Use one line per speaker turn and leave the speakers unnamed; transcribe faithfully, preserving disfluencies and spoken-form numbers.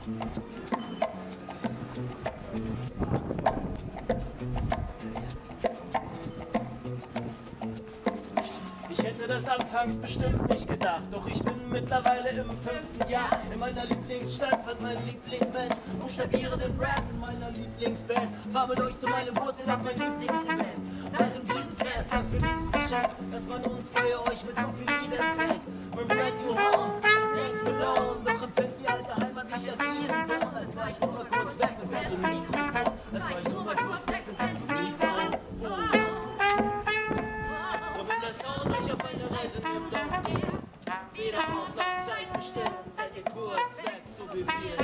Ich hätte das anfangs bestimmt nicht gedacht, doch ich bin mittlerweile im fünften Jahr. In meiner Lieblingsstadt wird mein Lieblingsmensch, buchstabiere den Rap in meiner Lieblingsband. Fahr mit euch zu meinem Wurzeln auf mein Lieblingsevent. Seid im Wiesenfest, dann für dieses Geschenk, dass man uns bei euch mit so viel Liebe empfängt. When we ready to home, ist nichts gelogen, doch empfängt die alte Heimat mich als ihren Sohn. Als war ich nur mal kurz weg mit dem Mikrofon, als war ich nur mal kurz weg mit dem Mikrofon. Und wenn das Sound euch auf eine Reise nimmt, doch ihr wieder auf Zeit bestimmt, seid ihr kurz weg, so wie wir.